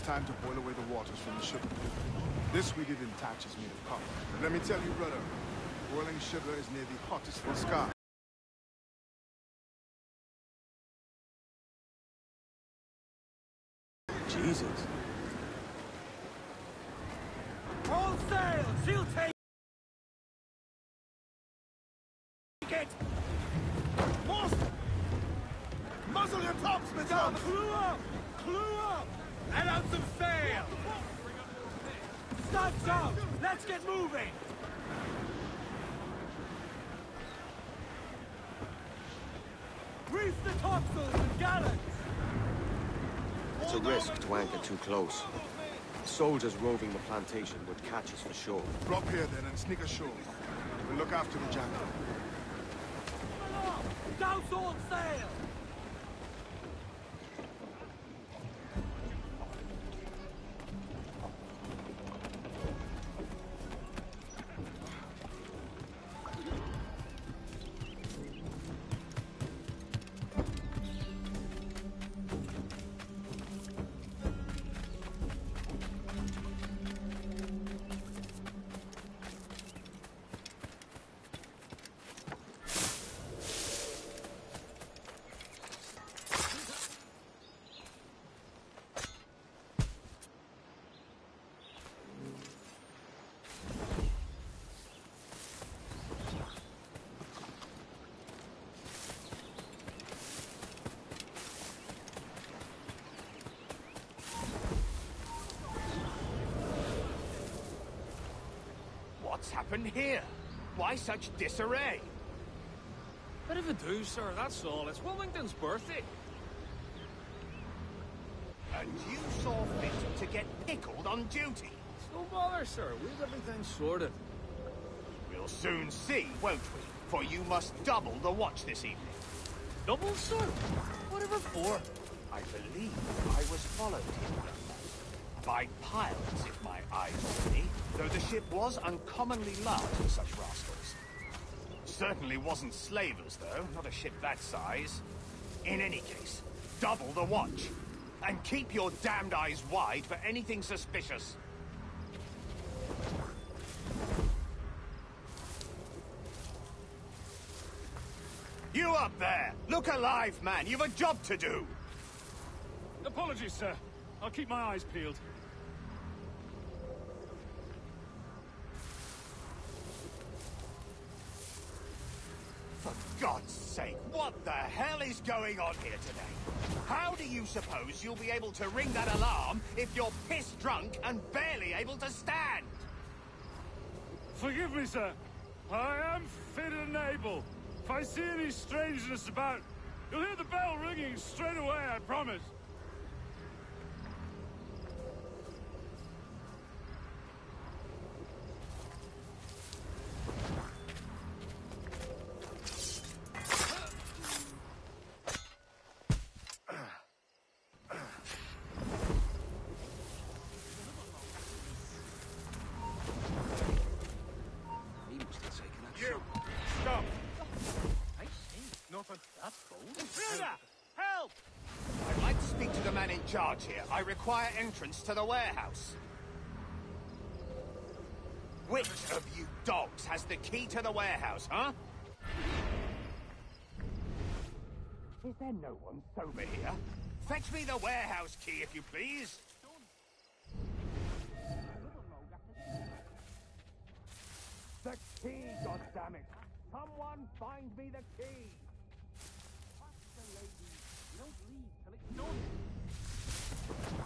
time to boil away the waters from the sugar. This we did in thatch is made of copper. But let me tell you, brother, boiling sugar is near the hottest in the sky. Jesus. All sail! She'll take it! Muzzle your tops, Madame! Clew up! Clew up! Let out some sail! Stuff's out! Let's get moving! Reef the topsails and gallants! It's a risk to anchor too close. Soldiers roving the plantation would catch us for sure. Drop here then and sneak ashore. We'll look after the jackal. Douse all sail! What's happened here? Why such disarray? Bit of a do, sir, that's all. It's Wilmington's birthday. And you saw fit to get pickled on duty? No bother, sir. We've everything sorted. We'll soon see, won't we? For you must double the watch this evening. Double, sir? Whatever for? I believe I was followed here. By pirates, if my eyes were me, though the ship was uncommonly large for such rascals. Certainly wasn't slavers, though, not a ship that size. In any case, double the watch. And keep your damned eyes wide for anything suspicious. You up there! Look alive, man! You've a job to do! Apologies, sir. I'll keep my eyes peeled. For God's sake, what the hell is going on here today? How do you suppose you'll be able to ring that alarm if you're pissed drunk and barely able to stand? Forgive me, sir. I am fit and able. If I see any strangeness about, you'll hear the bell ringing straight away, I promise. Stop! I see. Nothing. That's bold. Intruder! Help! I'd like to speak to the man in charge here. I require entrance to the warehouse. Which of you dogs has the key to the warehouse, huh? Is there no one sober here? Fetch me the warehouse key, if you please. The key, goddammit! Someone find me the key! Trust the lady. You don't leave till it's done.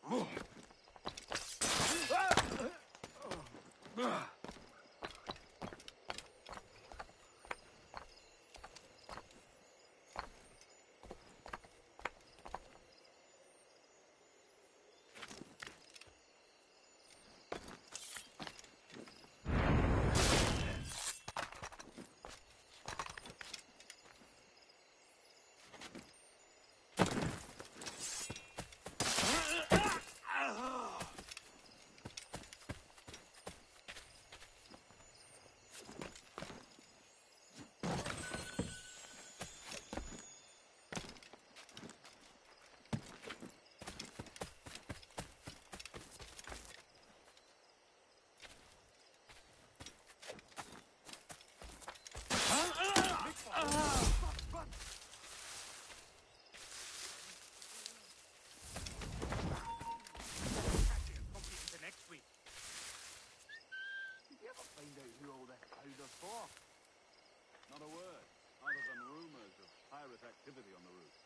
Not a word, other than rumors of pirate activity on the route.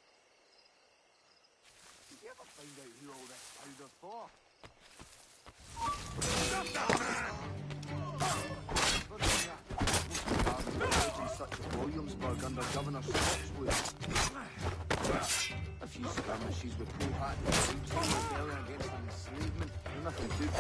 Did you ever find out who all this powder's for? Such as Williamsburg under Governor Spotswood. A few skirmishes with Powhatan troops in rebellion against enslavement. Nothing too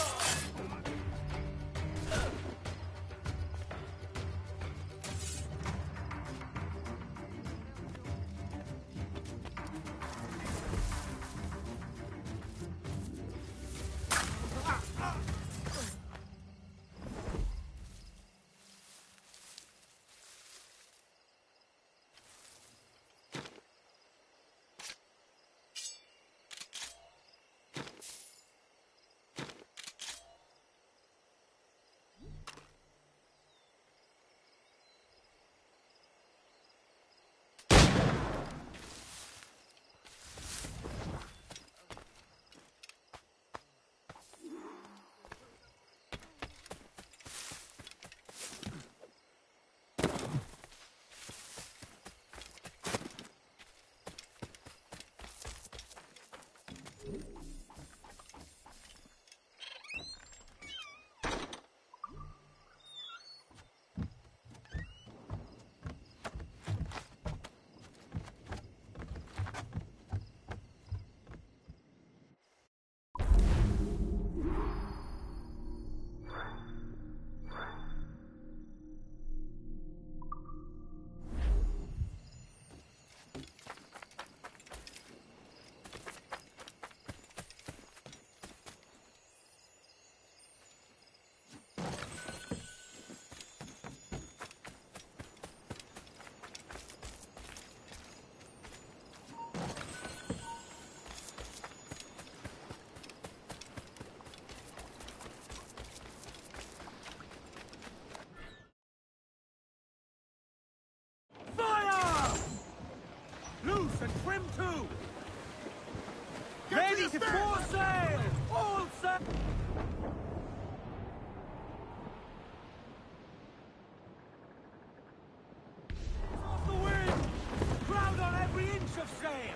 Loose and trim too! Ready to full sail! All sail! Off the wind! Crowd on every inch of sail!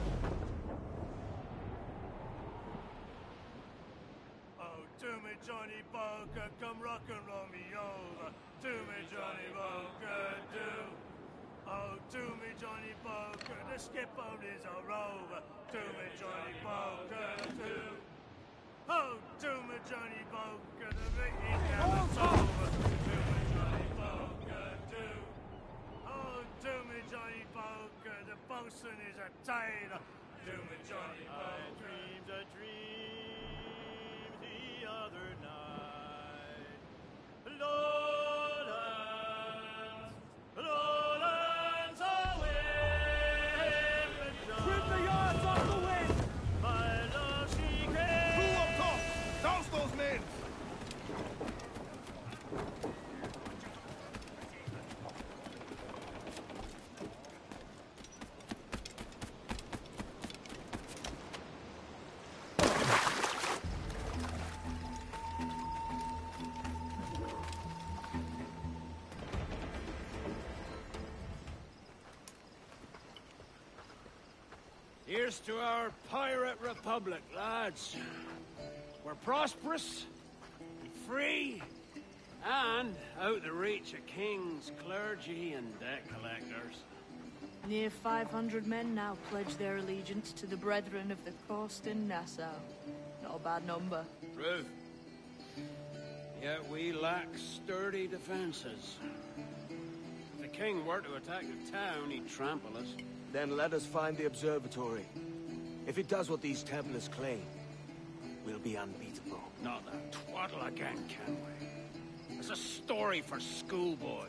Oh, do me Johnny Boker, come rock and roll me over. Do me Johnny Boker, do. Oh, do me Johnny Boker, the skipper is a rover. Do me Johnny Boker, do. Oh, do me Johnny Boker, the rigging never over. Do me Johnny Boker, do. Oh, do me Johnny Boker, the bosun is a tailor. Do me Johnny Boker. I dreamed a dream the other night. Lowlands, Lowlands away. Trim the yards off the wind! My love, she came. Crew up top! Douse those men! Cheers to our pirate republic, lads. We're prosperous, and free, and out the reach of kings, clergy, and debt collectors. Near 500 men now pledge their allegiance to the Brethren of the Coast in Nassau. Not a bad number. True. Yet we lack sturdy defenses. If the king were to attack the town, he'd trample us. Then let us find the observatory. If it does what these Templars claim, we'll be unbeatable. Not that twaddle again, can we? It's a story for schoolboys.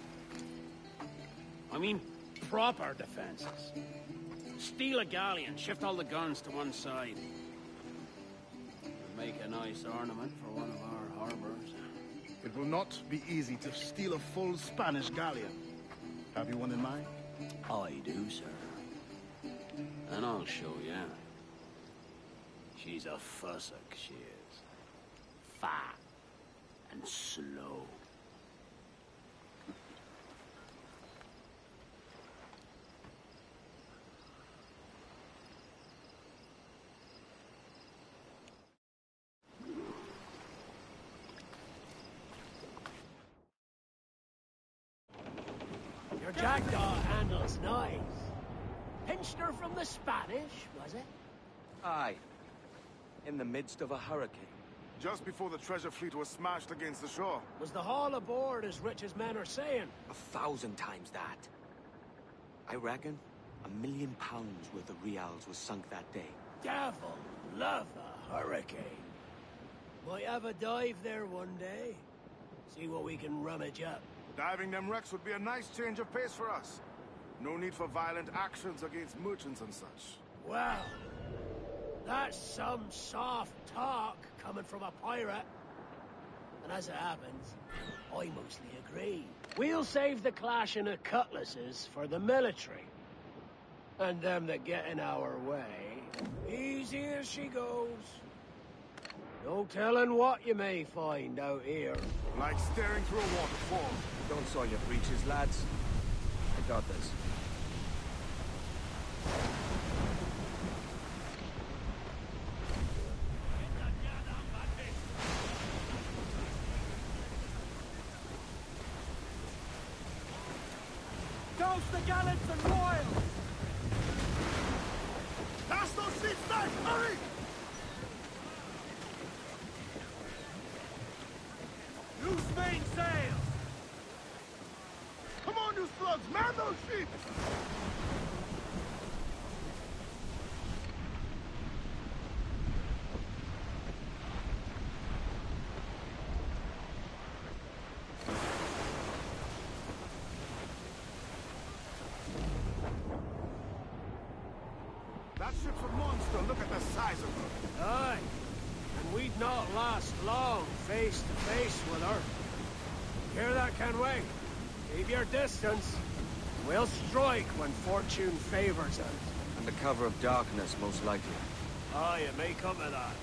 I mean, proper defenses. Steal a galleon, shift all the guns to one side. Make a nice ornament for one of our harbors. It will not be easy to steal a full Spanish galleon. Have you one in mind? I do, sir. And I'll show you. She's a fussock, she is. Fat and slow. Your jackdaw handle's nice. Pinched her from the Spanish, was it? Aye. In the midst of a hurricane. Just before the treasure fleet was smashed against the shore. Was the haul aboard as rich as men are saying? 1,000 times that. I reckon £1 million worth of reals was sunk that day. Devil love a hurricane. Might have a dive there one day. See what we can rummage up. Diving them wrecks would be a nice change of pace for us. No need for violent actions against merchants and such. Well, that's some soft talk coming from a pirate. And as it happens, I mostly agree. We'll save the clashing of cutlasses for the military. And them that get in our way, easy as she goes. No telling what you may find out here. Like staring through a waterfall. Don't soil your breeches, lads. I got this. Douse the gallants and royals! Cast those sheets back! Hurry! Loose main sail! Come on, you slugs! Man those sheets! That ship's a monster. Look at the size of her. Aye, and we'd not last long face to face with her. Hear that, Kenway? Keep your distance. We'll strike when fortune favors us. Under cover of darkness, most likely. Aye, it may come to that.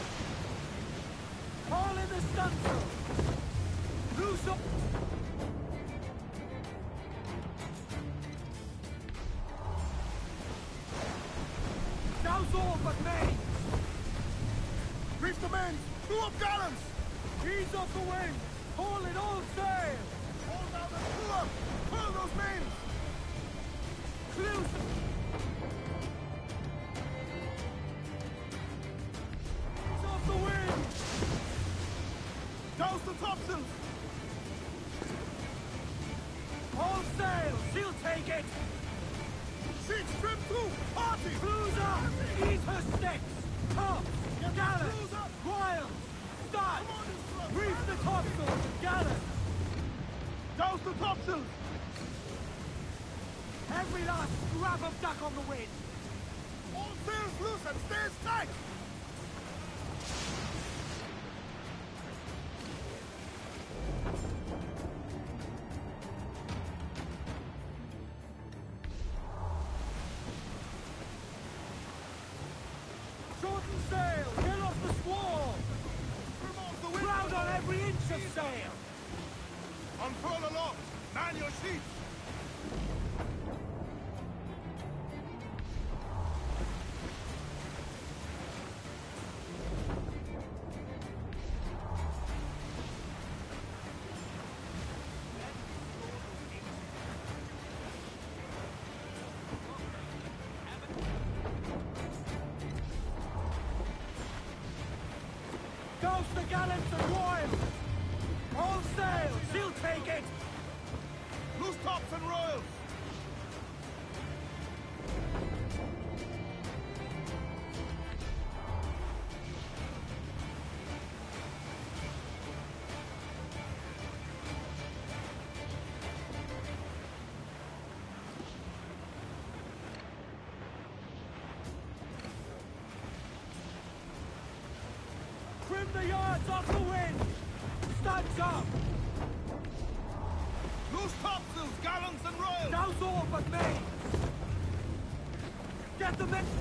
Haul in the stunsail! Loose up! Douse all but main! Reef the men! Two up gallants! Ease off the wind! Haul it all sail! Hold down the two up! Pull those men! Close! Ease off the wind! Douse the topsails! All sail! She'll take it! Sheets trim too! Party! Cruise up! Ease her sticks! Tops! Gallants! Royals! Start! Reef the topsails! Gallants! Douse the topsails! Every last scrap of duck on the wind! All sails loose and stays tight! Shorten sail! Get off the squall! Crowd on every inch of sail! Unfurl aloft! Man your sheets! Douse the gallants and royals! All sails! He'll take it! Loose tops and royals! Trim the yards off the wind! Studs up! Loose topsails, gallants and royals! Douse all but mains! Get the men...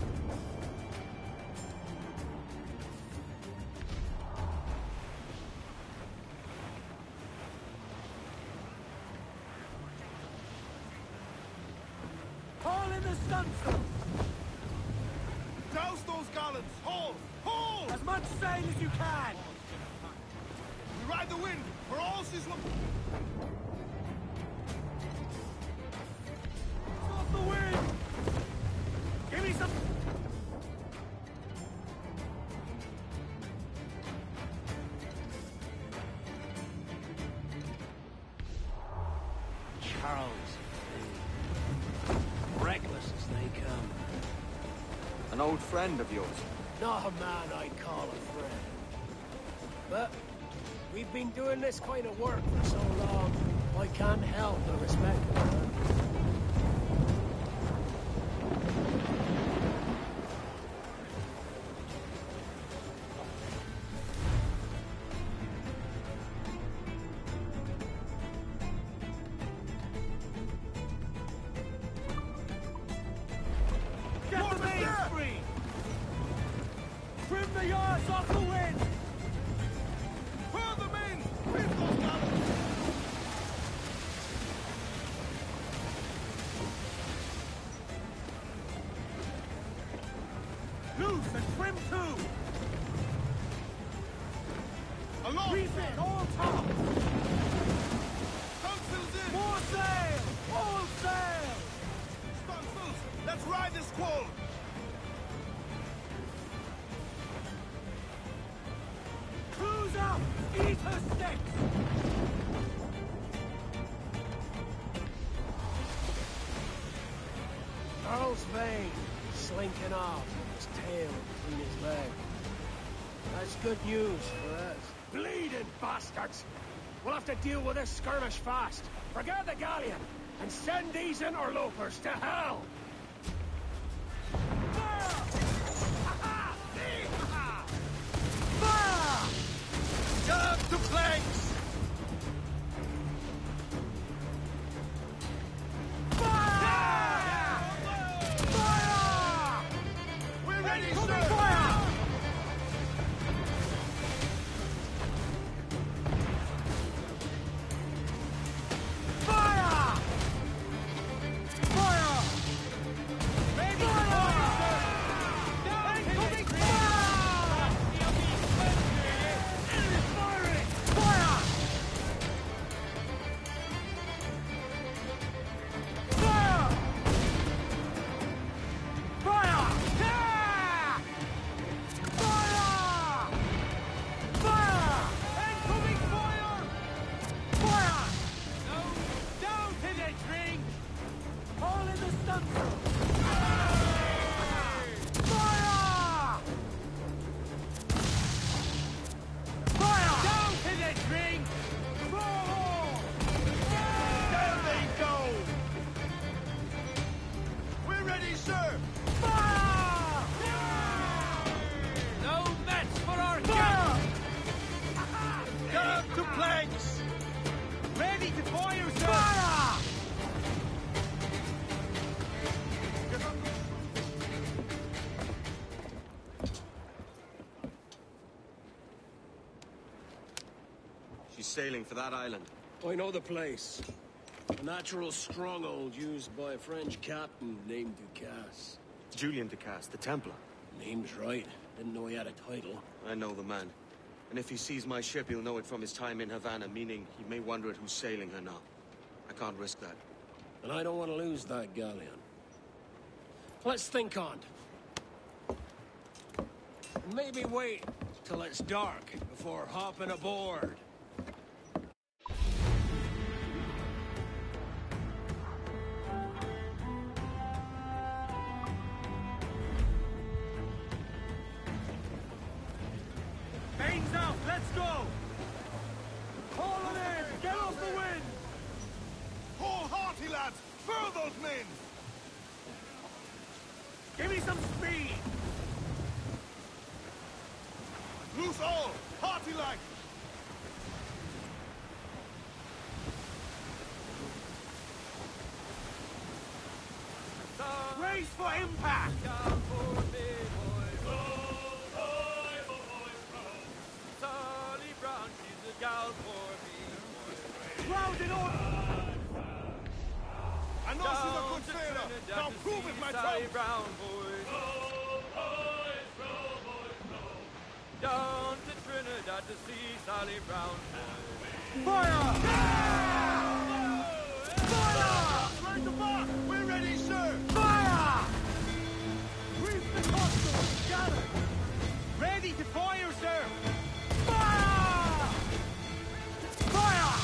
Haul in the stunsails! Douse those gallants! Haul! Haul! As much sail as you can! We ride the wind, for all she's looking... Off the wind! Give me some... Charles. Reckless as they come. An old friend of yours. Not a man I'd call a friend. But we've been doing this kind of work for so long, I can't help but respect her. Get the mains free! Trim the yards off the wind! Further main! Reef those gallants! Loose and trim too! Along! Reef it, all top! Stunsails in! More sail! All sail! Stunsails! Let's ride this squall! Cruise up! Eat her sticks! Earl's vein slinking off with his tail between his legs. That's good news for us. Bleeding bastards! We'll have to deal with this skirmish fast. Forget the galleon and send these interlopers to hell! Get up to planks! We're ready, sir! All in the stunsail! Fire! Down to the drink! There they go! We're ready, sir! Fire! No match for our Fire! Get up to planks! Ready to fire, sir! Fire! She's sailing for that island. I know the place. A natural stronghold used by a French captain named Ducasse. Julian Ducasse, the Templar. Name's right. Didn't know he had a title. I know the man. And if he sees my ship, he'll know it from his time in Havana, meaning he may wonder at who's sailing her now. I can't risk that. And I don't want to lose that galleon. Let's think on. Maybe wait till it's dark before hopping aboard. Bane's out, let's go! Haul it in! Get off the wind! Hold hearty, lads! Furl those men! Give me some speed! Loose all! Hearty like! Race for impact! Round it on! I know she's a good sailor! Now prove it, my child! Down to Trinidad to see Sally Brown. Fire! Fire! Right the mark! We're ready, sir! Fire! Reef the coastal! Gather! Ready to fire, sir! Fire! Fire!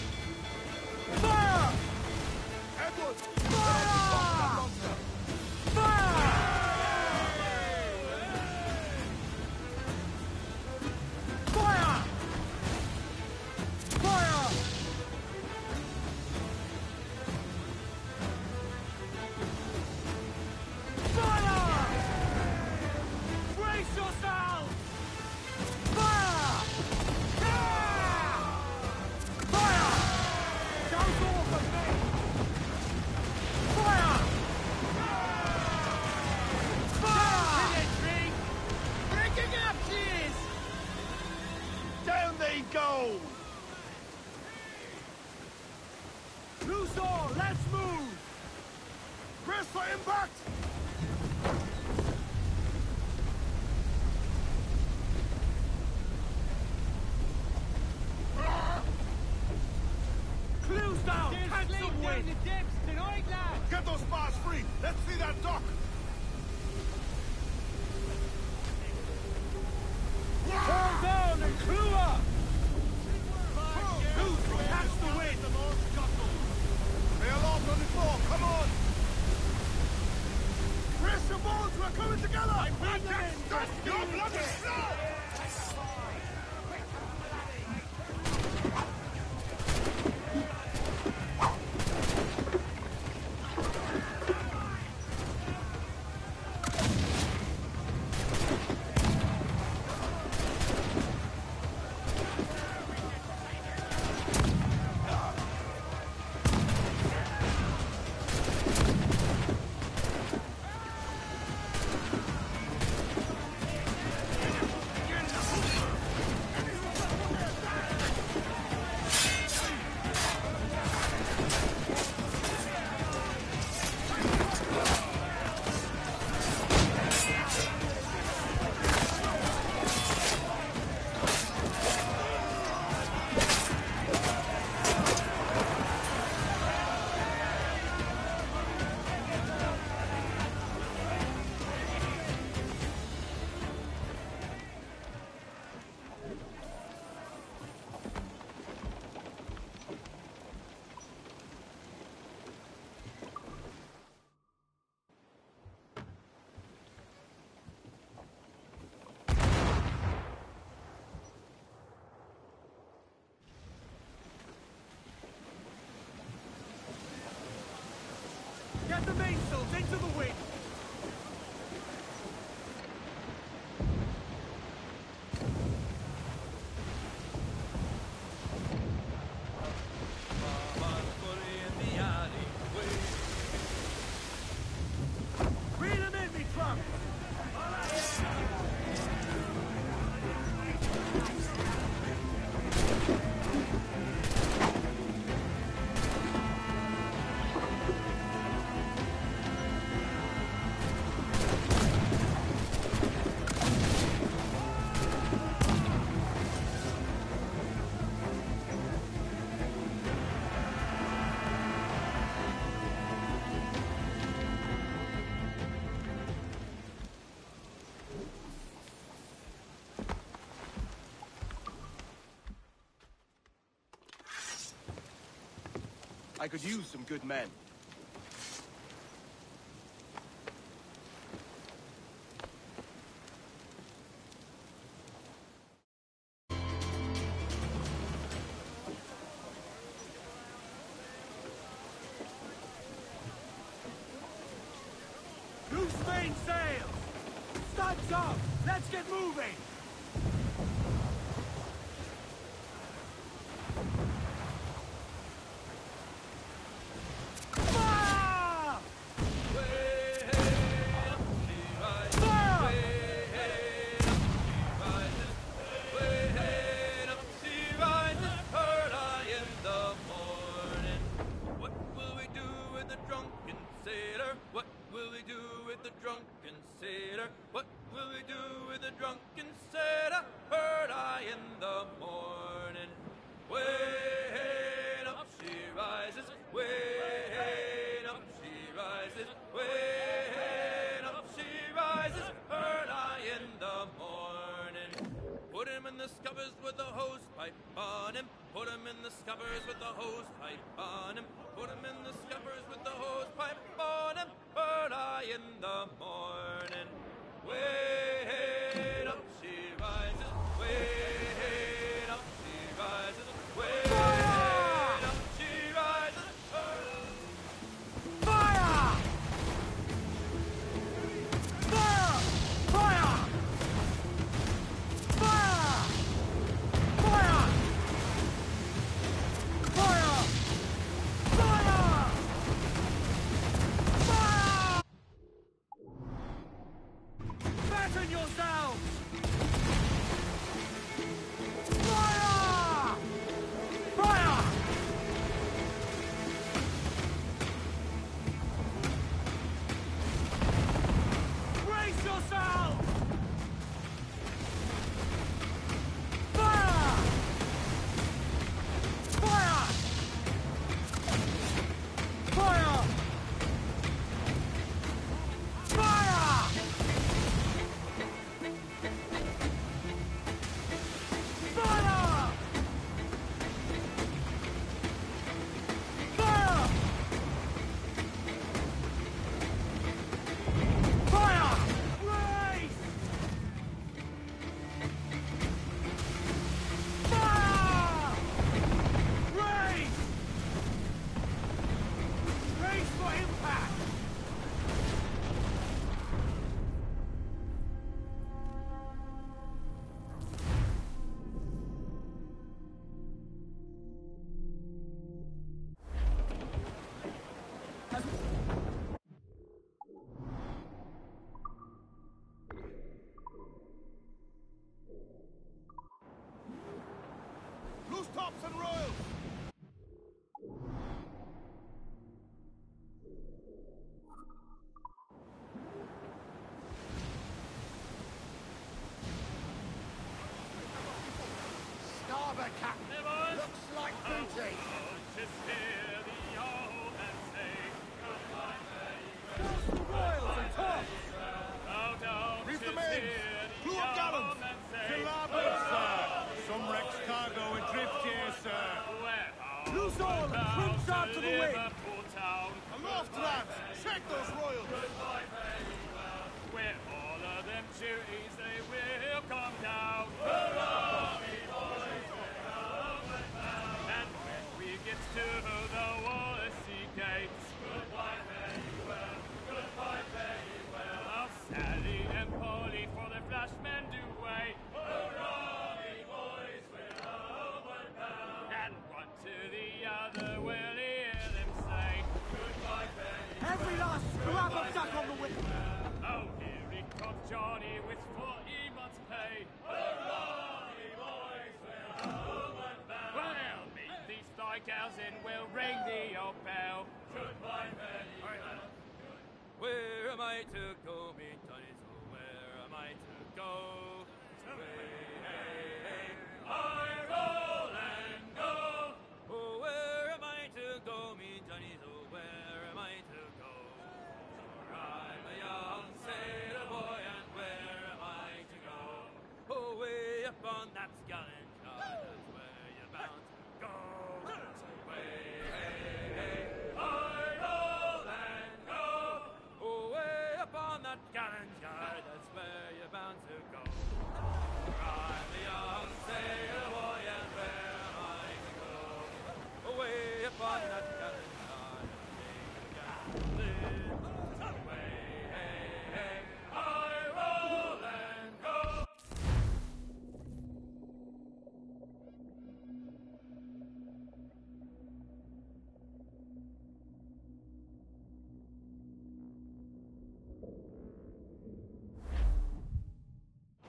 Fire! Edward! Fire! Fire! Fire! Fire! Fire! Brace yourselves! Fire! Fire! Don't go for me! Fire! Fire! Breaking up, cheese! Down they go! Loose all, let's move! Brace for impact! Clues down! Catch the wind! Get those bars free! Let's see that dock! Hold down and clue up! Loose, catch the wind! Sail off on the floor, come on! Brace your bones, we're coming together! You're bloody slow! I could use some good men. Loose main sails! Studs up! Let's get moving! Fire! What will we do with the drunken sailor? What will we do with the drunken sailor? What will we do with the drunken sailor? Heard I in the morning. Way up she rises, way up she rises, way up she rises. Heard I in the morning. Put him in the scuppers with the hose pipe on him. Put him in the scuppers with the hose pipe on him. Put him in the scuppers with the hose pipe on him. Heard I in the morning. Way up she rises. Way up she rises. Way up she rises. Fire! Fire! Fire! Fire! Fire! Fire! Fire! Fire! Fasten yourselves! Fire! Fire! Brace yourselves! Fire! Fire! Fire! Fire! Fire! Fire! Fire! Race! Fire! Race! Race for impact! Loose tops and royals! Starboard, Captain. Looks like booty. Reef the mains! Clew up gallants! Fill larboard, sir! Some wreck's cargo adrift here, sir. Loose all and trim sharp to the wind! Aloft, lads! Check those royals! Where all of them duties they will come down. And when we get to the Wallasey gates, goodbye, very well, goodbye, very well. I'll Sally and Polly for the flashmen do wait. Hurrah, me boys, we're homeward bound. And one to the other will hear them say, goodbye, very well. Every last scrap of duck on the wind. Oh, here it comes Johnny with 40 months' pay. Hurrah, me boys, we're homeward bound. Well, meet these fly cows and we'll ring the old bell. Goodbye, very well. Where am I to go, me Johnnies? Oh, where am I to go? I roll and go. Oh, where am I to go, me Johnnies? Oh, where am I to go? For I'm a young sailor boy, and where am I to go? Oh, way up on that gallant yard, that's where you're bound to go. Way, hey, hey.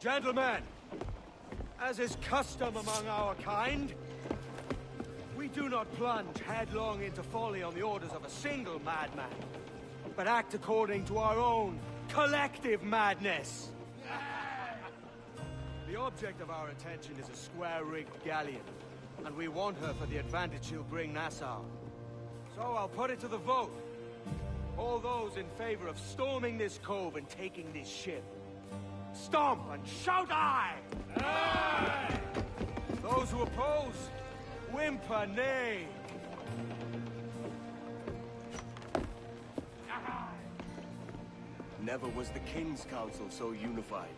Gentlemen, as is custom among our kind, we do not plunge headlong into folly on the orders of a single madman, but act according to our own collective madness. The object of our attention is a square-rigged galleon, and we want her for the advantage she'll bring Nassau. So I'll put it to the vote. All those in favor of storming this cove and taking this ship, stomp and shout aye! Aye! Those who oppose, whimper nay! Never was the King's Council so unified.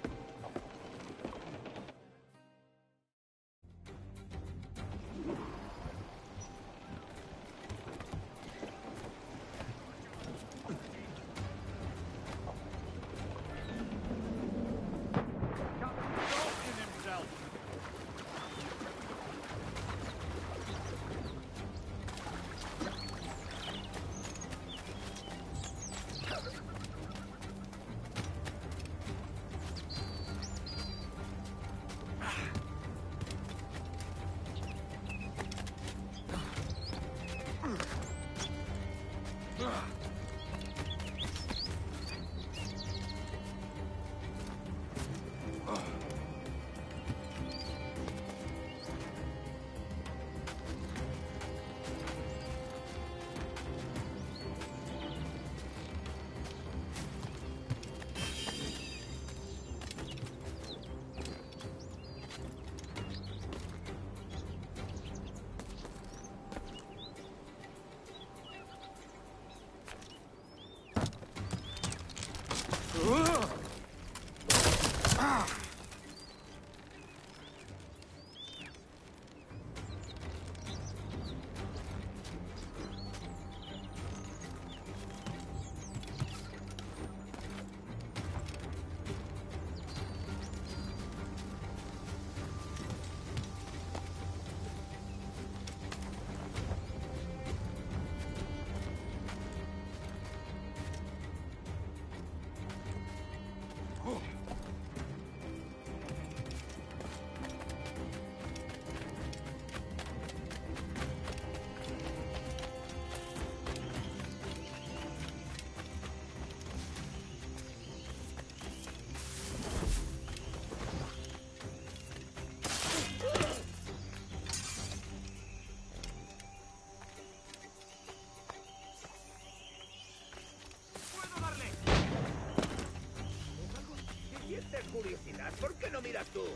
Curiosidad, ¿por qué no miras tú?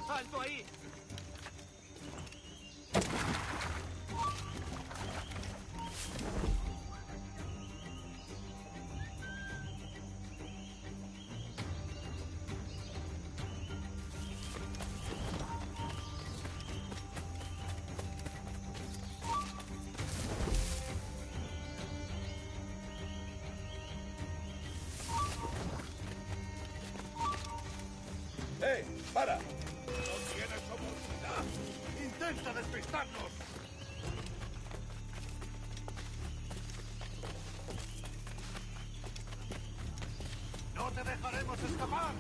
¡Alto ahí! ¡Eh! ¡Para! ¡No tienes oportunidad! ¡Intenta despistarnos! ¡No te dejaremos escapar!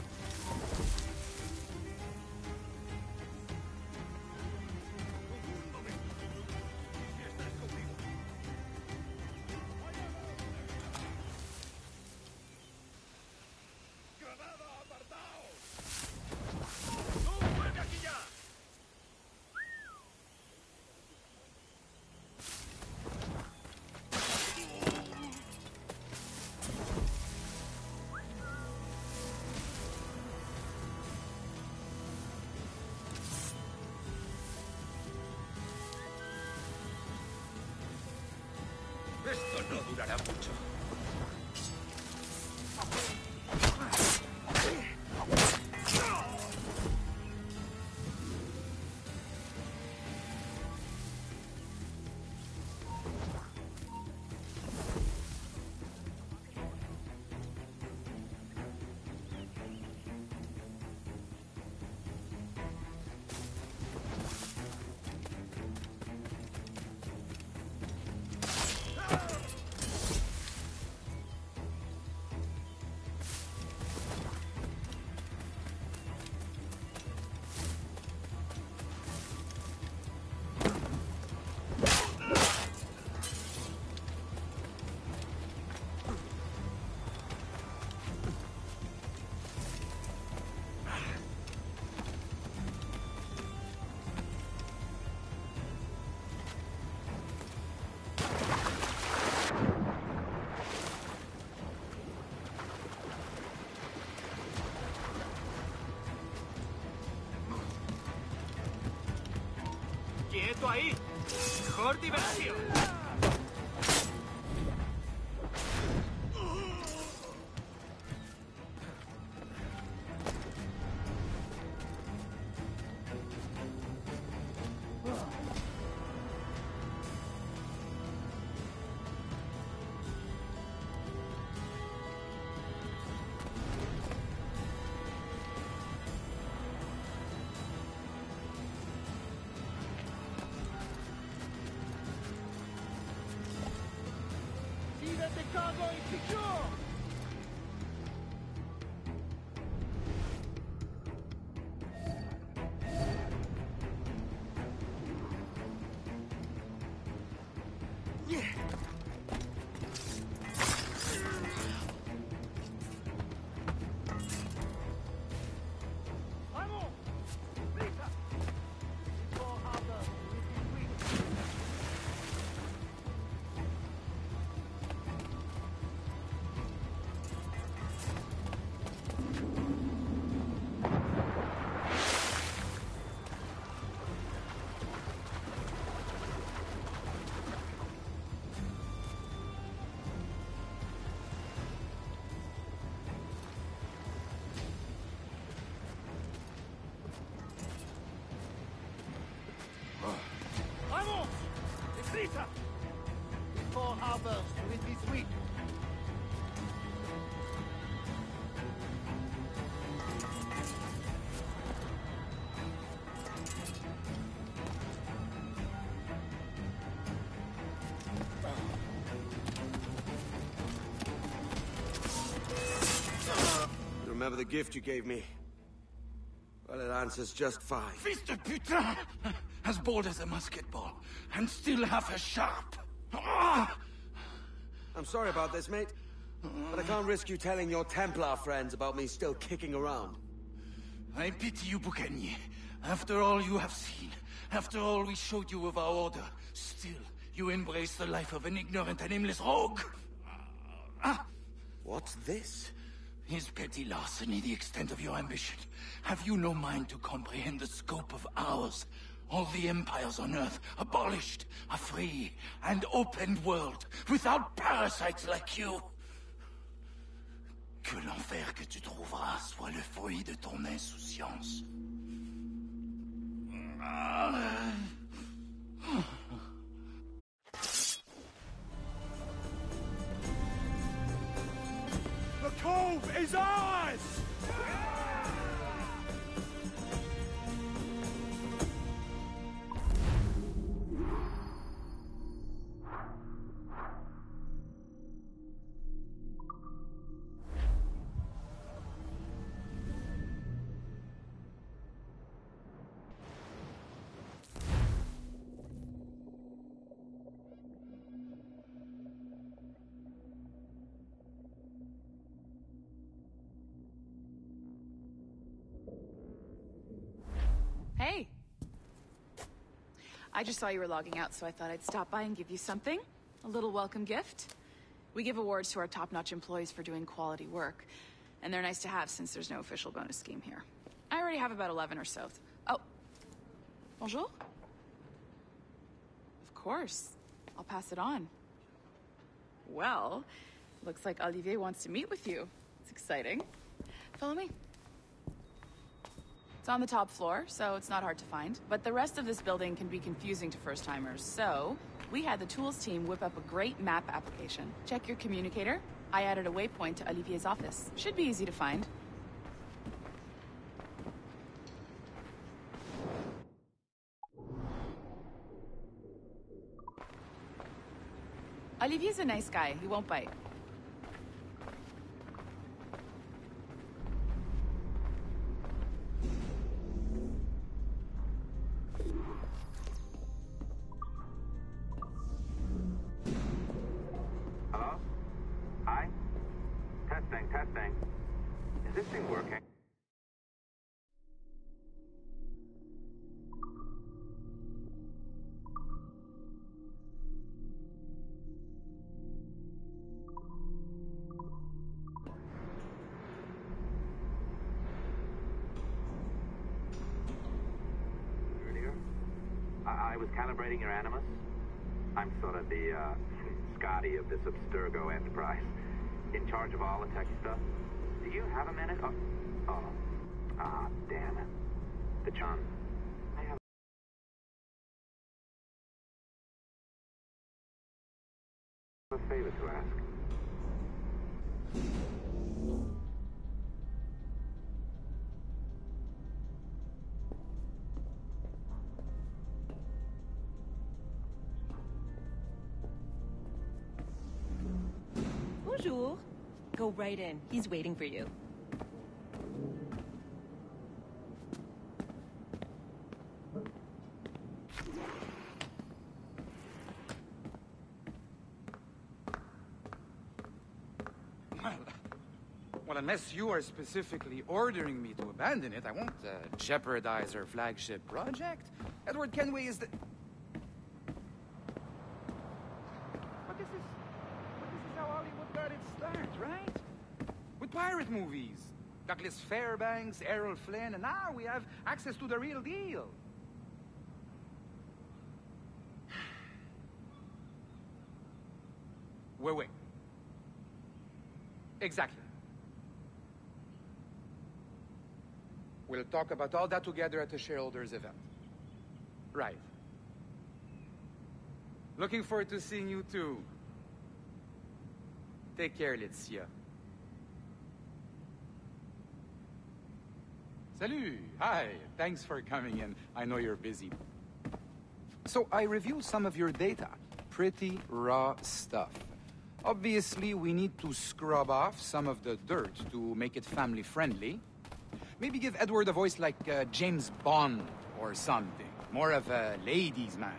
Esto no durará mucho. ¡Quieto ahí! ¡Mejor diversión! Te cago in piccione! ¡Vamos! ¡Deprisa! Before harbors will be sweet. Remember the gift you gave me? Well, it answers just fine. Fils de putain! As bold as a musket ball, and still half as sharp. Ah! I'm sorry about this, mate. But I can't risk you telling your Templar friends about me still kicking around. I pity you, Boucanier. After all you have seen, after all we showed you of our order, still you embrace the life of an ignorant and aimless rogue. What's this? Is petty larceny the extent of your ambition? Have you no mind to comprehend the scope of ours? All the empires on Earth abolished, a free and open world, without parasites like you. Que l'enfer que tu trouveras soit le fruit de ton insouciance. The cove is ours! Hey. I just saw you were logging out, so I thought I'd stop by and give you something. A little welcome gift. We give awards to our top-notch employees for doing quality work, and they're nice to have since there's no official bonus scheme here. I already have about 11 or so. Oh. Bonjour? Of course. I'll pass it on. Well, looks like Olivier wants to meet with you. It's exciting. Follow me. It's on the top floor, so it's not hard to find. But the rest of this building can be confusing to first-timers, so we had the tools team whip up a great map application. Check your communicator. I added a waypoint to Olivier's office. Should be easy to find. Olivier's a nice guy. He won't bite. Hello? Hi? Testing, testing. Is this thing working? Earlier, I was calibrating your animus. I'm sort of the, Scotty of this Abstergo enterprise. In charge of all the tech stuff. Do you have a minute? Ah, damn it. The John. I have a favor to ask. Bonjour. Go right in. He's waiting for you. Well, unless you are specifically ordering me to abandon it, I won't jeopardize our flagship project. Edward Kenway is the... But this is how Hollywood got its start, right? With pirate movies. Douglas Fairbanks, Errol Flynn, and now we have access to the real deal. Wait. Exactly. We'll talk about all that together at the shareholders event. Right. Looking forward to seeing you too. Take care, Laetitia. Salut! Hi! Thanks for coming in. I know you're busy. So I reviewed some of your data. Pretty raw stuff. Obviously, we need to scrub off some of the dirt to make it family-friendly. Maybe give Edward a voice like James Bond or something. More of a ladies' man.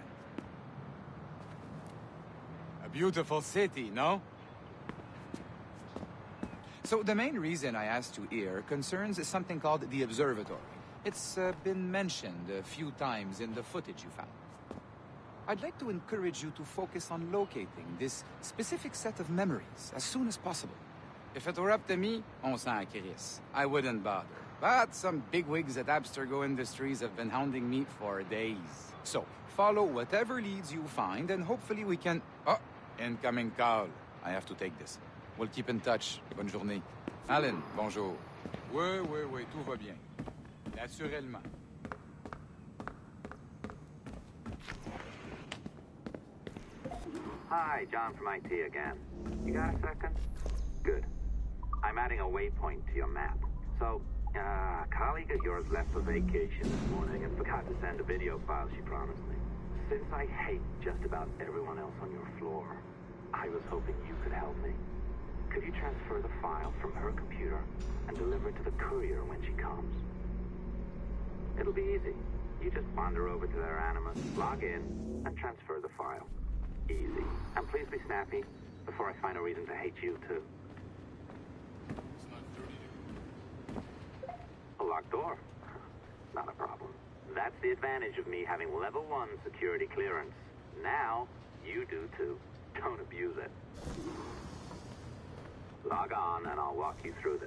A beautiful city, no? So the main reason I asked you here concerns something called the Observatory. It's been mentioned a few times in the footage you found. I'd like to encourage you to focus on locating this specific set of memories as soon as possible. If it were up to me, on s'en crisse. I wouldn't bother. But some bigwigs at Abstergo Industries have been hounding me for days. So, follow whatever leads you find, and hopefully we can... Oh, incoming call. I have to take this. We'll keep in touch. Bonne journée. Alan, bonjour. Oui, tout va bien. Naturellement. Hi, John from IT again. You got a second? Good. I'm adding a waypoint to your map. So, a colleague of yours left for vacation this morning and forgot to send a video file she promised me. Since I hate just about everyone else on your floor, I was hoping you could help me. Could you transfer the file from her computer and deliver it to the courier when she comes? It'll be easy. You just wander over to their Animus, log in, and transfer the file. Easy. And please be snappy before I find a reason to hate you, too. A locked door? Not a problem. That's the advantage of me having level 1 security clearance. Now, you do, too. Don't abuse it. Log on, and I'll walk you through this.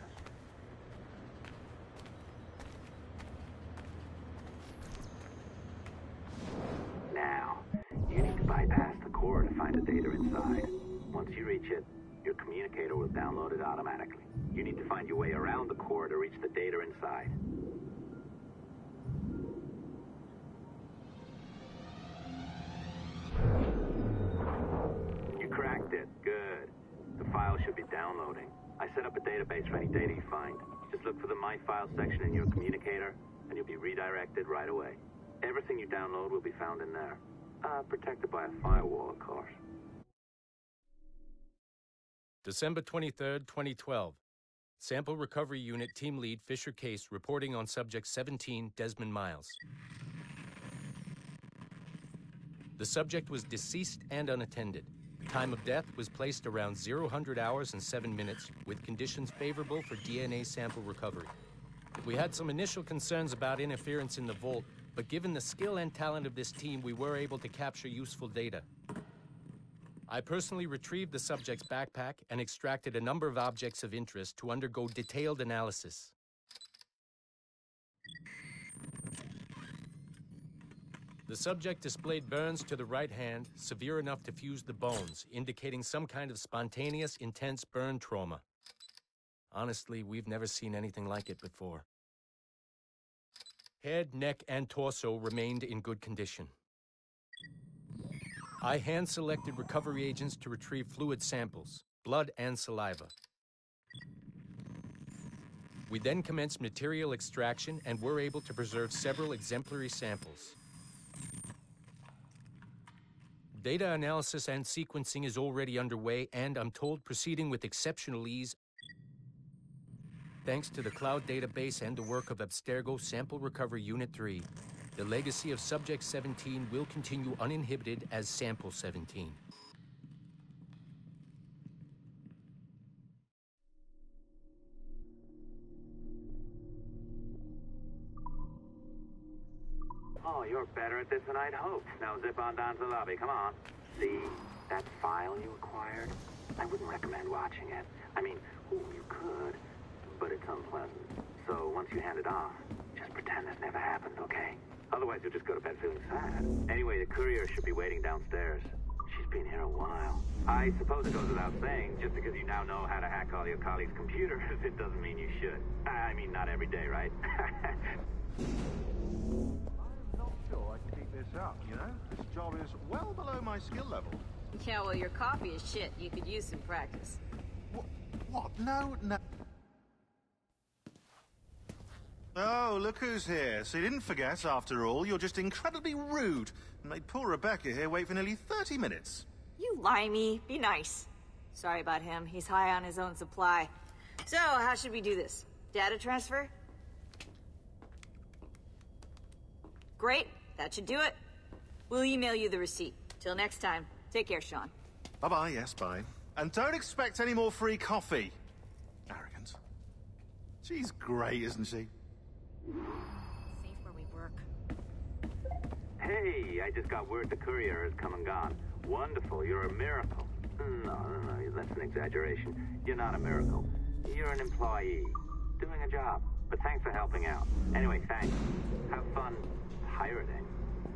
Now, you need to bypass the core to find the data inside. Once you reach it, your communicator will download it automatically. You need to find your way around the core to reach the data inside. You cracked it. Good. The file should be downloading. I set up a database for any data you find. Just look for the My Files section in your communicator, and you'll be redirected right away. Everything you download will be found in there. Protected by a firewall, of course. December 23rd, 2012. Sample Recovery Unit Team Lead Fisher Case reporting on Subject 17, Desmond Miles. The subject was deceased and unattended. Time of death was placed around 0000 hours and 7 minutes, with conditions favorable for DNA sample recovery. We had some initial concerns about interference in the vault, but given the skill and talent of this team, we were able to capture useful data. I personally retrieved the subject's backpack and extracted a number of objects of interest to undergo detailed analysis. The subject displayed burns to the right hand, severe enough to fuse the bones, indicating some kind of spontaneous, intense burn trauma. Honestly, we've never seen anything like it before. Head, neck, and torso remained in good condition. I hand-selected recovery agents to retrieve fluid samples, blood and saliva. We then commenced material extraction and were able to preserve several exemplary samples. Data analysis and sequencing is already underway, and I'm told proceeding with exceptional ease. Thanks to the cloud database and the work of Abstergo Sample Recovery Unit 3, the legacy of Subject 17 will continue uninhibited as Sample 17. Oh, you're better at this than I'd hoped. Now zip on down to the lobby. Come on. See that file you acquired? I wouldn't recommend watching it. I mean, you could, but it's unpleasant. So once you hand it off, just pretend this never happened, okay? Otherwise, you'll just go to bed feeling sad. Anyway, the courier should be waiting downstairs. She's been here a while. I suppose it goes without saying, just because you now know how to hack all your colleagues' computers, it doesn't mean you should. I mean, not every day, right? I'm not sure I can keep this up, you know? This job is well below my skill level. Yeah, well, your coffee is shit. You could use some practice. What? No. Oh, look who's here. So you didn't forget, after all. You're just incredibly rude. And made poor Rebecca here wait for nearly 30 minutes. You limey. Be nice. Sorry about him. He's high on his own supply. So, how should we do this? Data transfer? Great. That should do it. We'll email you the receipt. Till next time. Take care, Sean. Bye-bye, yes, bye. And don't expect any more free coffee. Arrogant. She's great, isn't she? Safe where we work. Hey, I just got word the courier has come and gone. Wonderful, you're a miracle. No, that's an exaggeration. You're not a miracle. You're an employee, doing a job. But thanks for helping out. Anyway, thanks. Have fun pirating.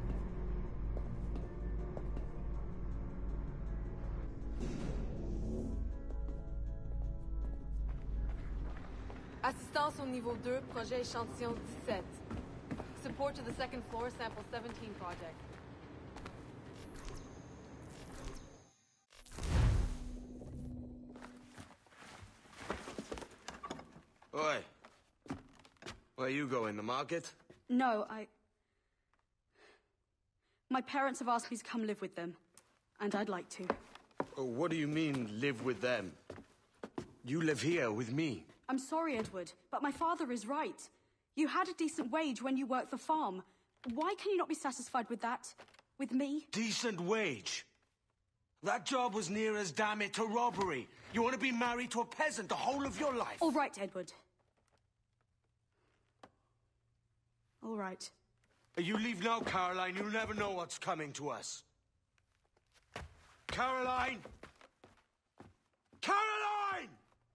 Assistance au niveau 2, projet échantillon 17. Support to the second floor, sample 17 project. Oi. Where you going, the market? No, My parents have asked me to come live with them. And I'd like to. Oh, what do you mean, live with them? You live here with me. I'm sorry, Edward, but my father is right. You had a decent wage when you worked the farm. Why can you not be satisfied with that? With me? Decent wage? That job was near as, damn it, to robbery. You want to be married to a peasant the whole of your life? All right, Edward. All right. You leave now, Caroline. You'll never know what's coming to us. Caroline! Caroline!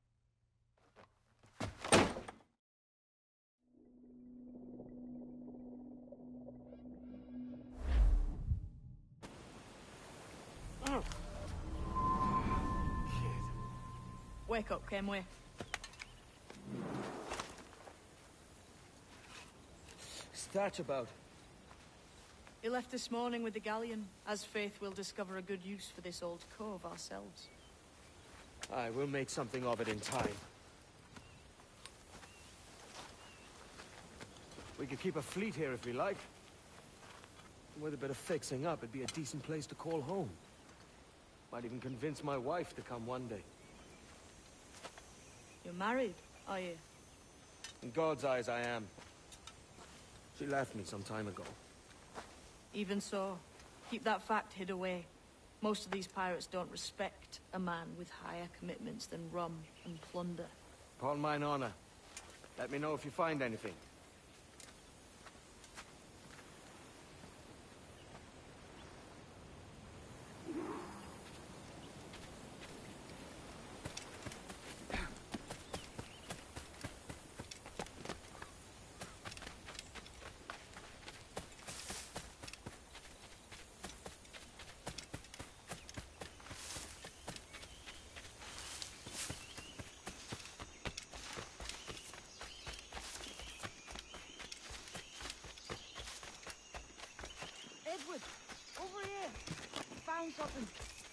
Wake up, Kenway. What's that about? He left this morning with the galleon. As faith, we'll discover a good use for this old cove ourselves. Aye, we'll make something of it in time. We could keep a fleet here if we like. With a bit of fixing up, it'd be a decent place to call home. Might even convince my wife to come one day. You're married, are you? In God's eyes, I am. She left me some time ago. Even so, keep that fact hid away. Most of these pirates don't respect a man with higher commitments than rum and plunder. Upon mine honor. Let me know if you find anything. Edward, over here. Found something.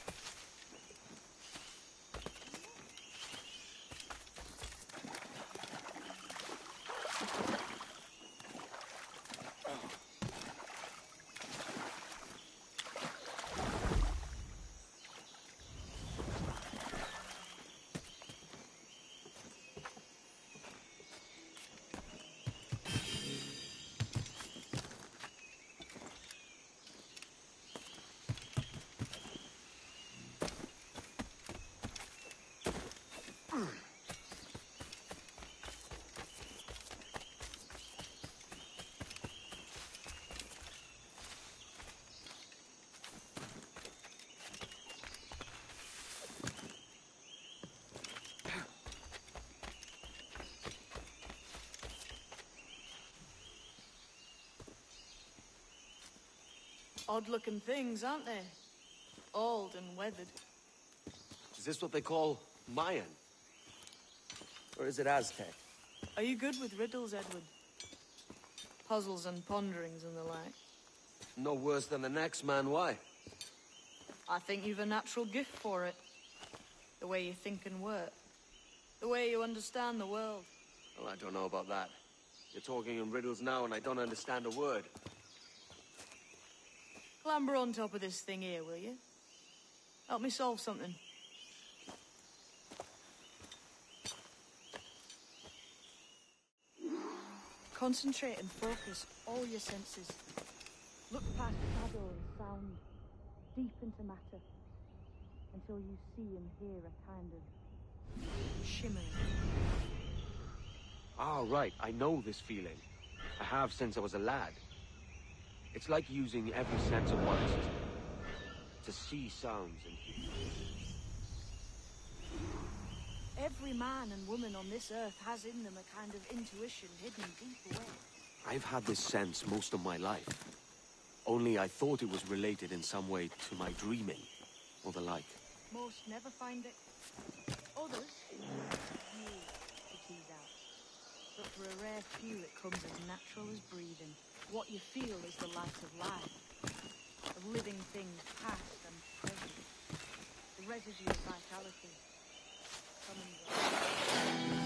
Odd-looking things, aren't they? Old and weathered. Is this what they call Mayan? Or is it Aztec? Are you good with riddles, Edward? Puzzles and ponderings and the like? No worse than the next man, why? I think you've a natural gift for it. The way you think and work. The way you understand the world. Well, I don't know about that. You're talking in riddles now and I don't understand a word. Clamber on top of this thing here, will you? Help me solve something. Concentrate and focus all your senses. Look past shadow and sound, deep into matter, until you see and hear a kind of shimmering. Ah, right. I know this feeling. I have since I was a lad. It's like using every sense of one's to see sounds and hear. Every man and woman on this earth has in them a kind of intuition hidden deep away. I've had this sense most of my life. Only I thought it was related in some way to my dreaming, or the like. Most never find it. Others, years to tease out. But for a rare few, it comes as natural as breathing. What you feel is the light of life, of living things past and present. The residue of vitality. Come and go.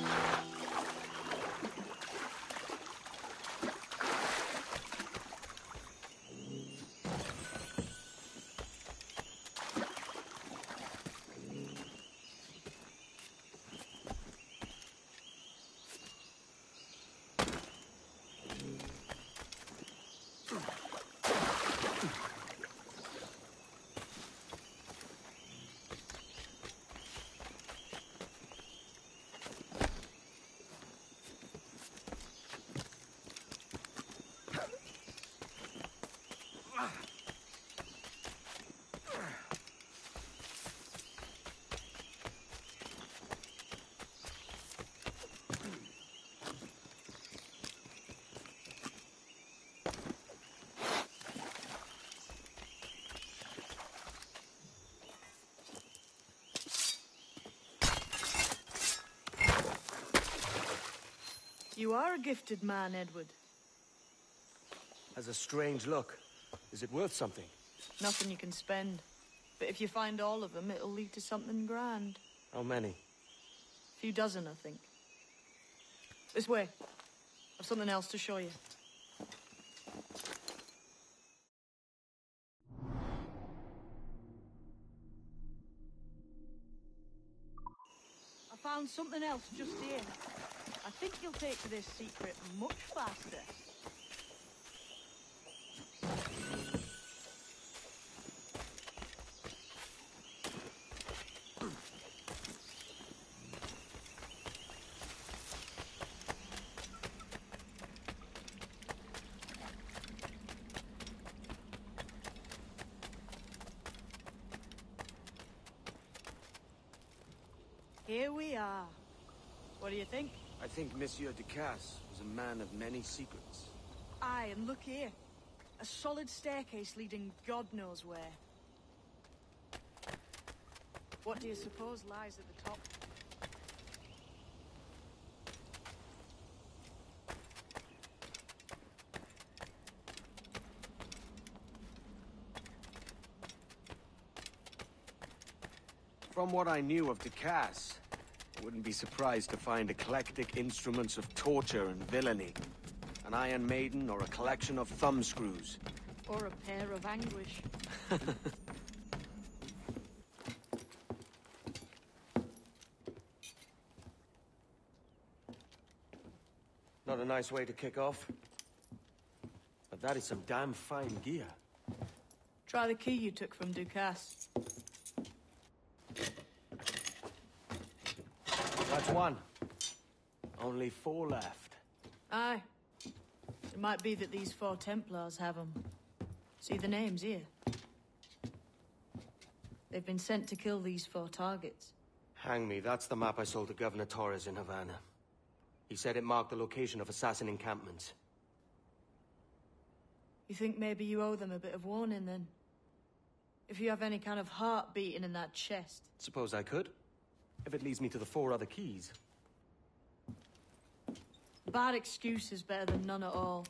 You are a gifted man, Edward. Has a strange look. Is it worth something? Nothing you can spend. But if you find all of them, it'll lead to something grand. How many? A few dozen, I think. This way. I've something else to show you. I found something else just here. I think you'll take to this secret much faster. Here we are. What do you think? I think Monsieur Ducasse was a man of many secrets. Aye, and look here. A solid staircase leading God knows where. What do you suppose lies at the top? From what I knew of Ducasse, I wouldn't be surprised to find eclectic instruments of torture and villainy. An Iron Maiden or a collection of thumbscrews. Or a pair of anguish. Not a nice way to kick off. But that is some damn fine gear. Try the key you took from Ducasse. That's one. Only 4 left. Aye. It might be that these 4 Templars have them. See the names here? They've been sent to kill these 4 targets. Hang me, that's the map I sold to Governor Torres in Havana. He said it marked the location of assassin encampments. You think maybe you owe them a bit of warning, then? If you have any kind of heart beating in that chest. Suppose I could. If it leads me to the 4 other keys. Bad excuse is better than none at all.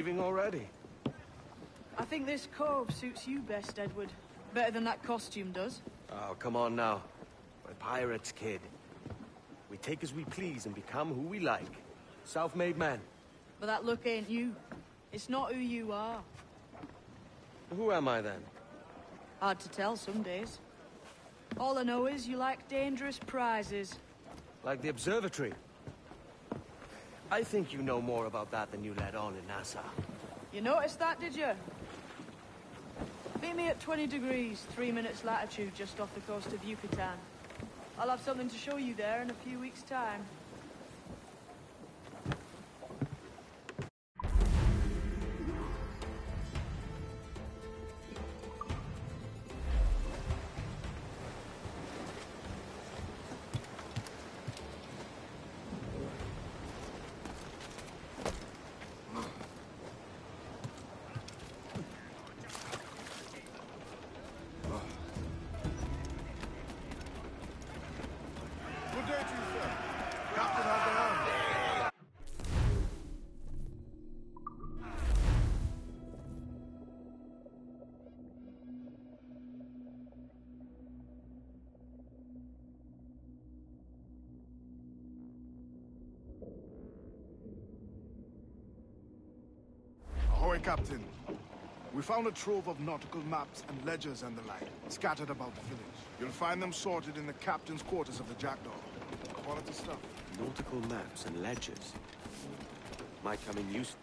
leaving already? I think this cove suits you best, Edward. Better than that costume does. Oh, come on now. We're pirates, kid. We take as we please and become who we like. Self-made men. But that look ain't you. It's not who you are. Who am I, then? Hard to tell some days. All I know is you like dangerous prizes. Like the observatory. I think you know more about that than you let on in Nassau. You noticed that, did you? Meet me at 20 degrees, 3 minutes latitude, just off the coast of Yucatan. I'll have something to show you there in a few weeks' time. Good day to you, sir. Captain Alderan. Ahoy, Captain. We found a trove of nautical maps and ledgers and the like, scattered about the village. You'll find them sorted in the captain's quarters of the Jackdaw. Quality stuff. Nautical maps and ledgers. Might come in use.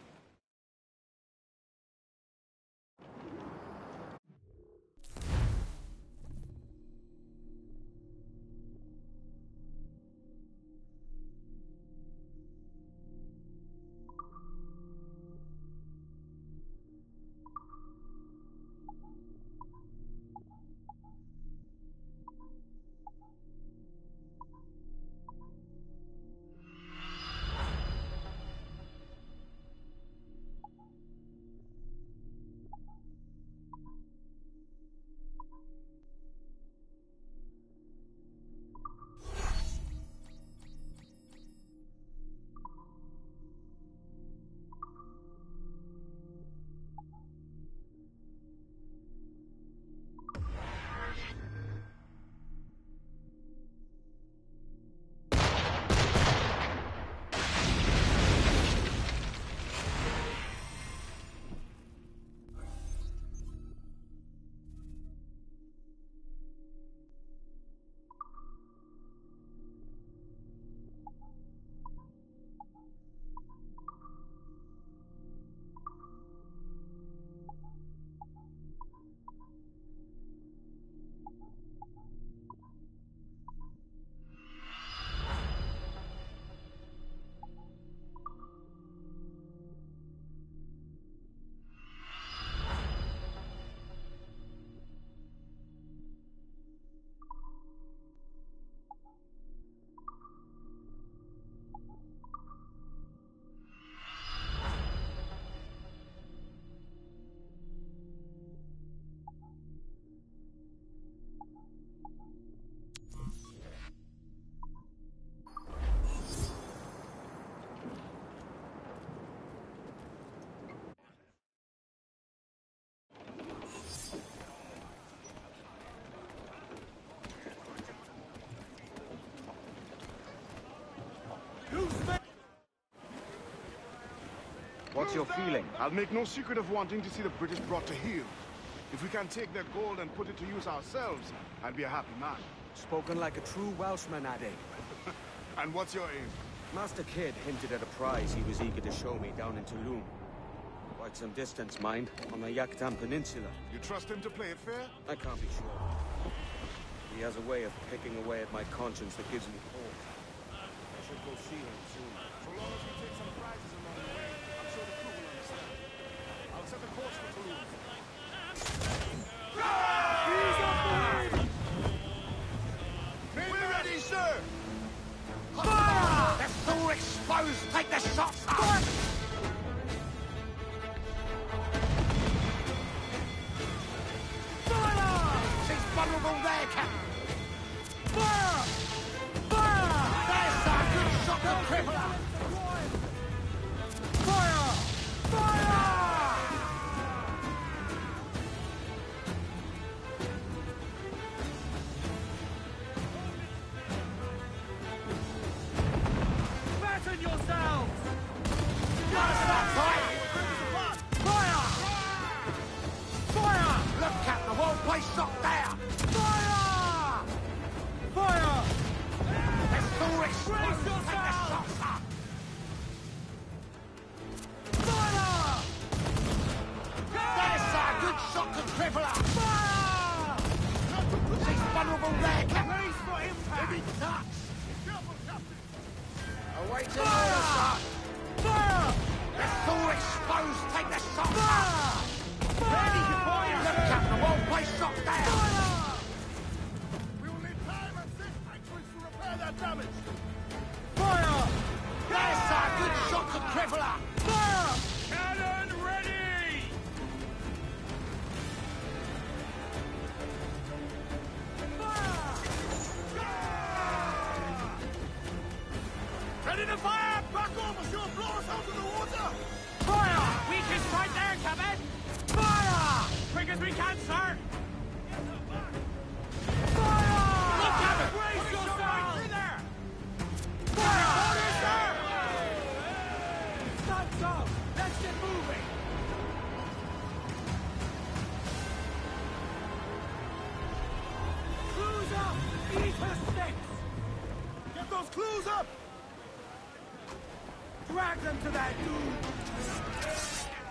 What's your feeling? I'll make no secret of wanting to see the British brought to heel. If we can take their gold and put it to use ourselves, I'd be a happy man. Spoken like a true Welshman, Ade. And what's your aim? Master Kidd hinted at a prize he was eager to show me down in Tulum. Quite some distance, mind, on the Yucatan Peninsula. You trust him to play it fair? I can't be sure. He has a way of picking away at my conscience that gives me pause. I should go see him soon. So long as we take some prizes along the way, I'm sure the crew will understand. I'll set a course for Toulouse. We're ready, sir! Fire! The fool exposed! Take the shots! Fire! Fire! She's vulnerable there, Captain! Fire! Fire! There's a good shot to cripple her! Fire! Fire! be nuts! Careful, Captain! Awaiting order, sir! Fire! It's all exposed! Take the shot! Fire! Ready! Fire! Look, Captain, won't place shot down! Fire! We will need time and safe entries to repair that damage! Fire! There's sir! Good shot to crippler! Fire! Cannon ready! Ready to fire! Back off or she'll blow us out of the water! Fire! Weakest right there, Captain! Fire! Quick as we can, sir! Fire! Look, Captain! Brace Put yourself! right through there! Fire! Order, sir! That's all! Let's get moving! Clues up! Eat her sticks! Get those clues up! Drag them to that dude!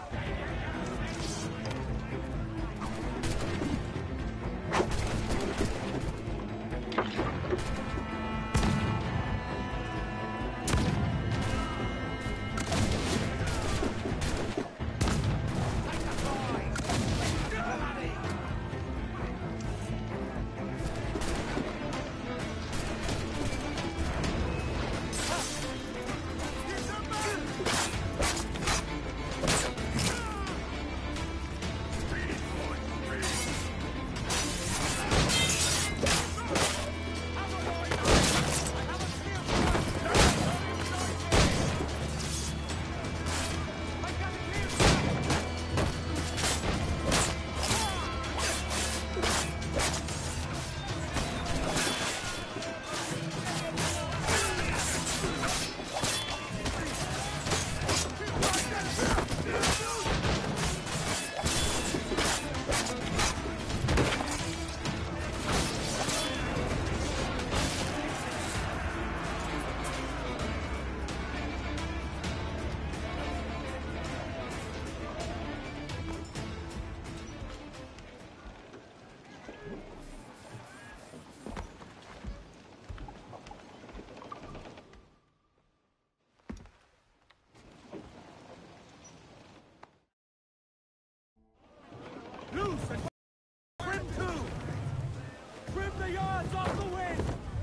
Loose and trim to! Trim the yards off the wind!